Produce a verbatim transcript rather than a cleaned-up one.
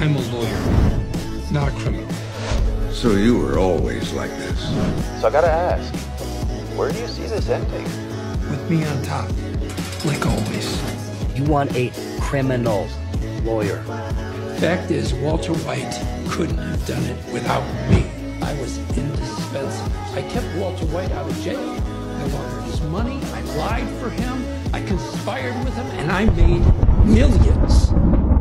I'm a lawyer, not a criminal. So you were always like this? So I gotta ask, where do you see this ending? With me on top, like always. You want a criminal lawyer. Fact is, Walter White couldn't have done it without me. I was indispensable. I kept Walter White out of jail. I laundered his money, I lied for him, I conspired with him, and I made millions.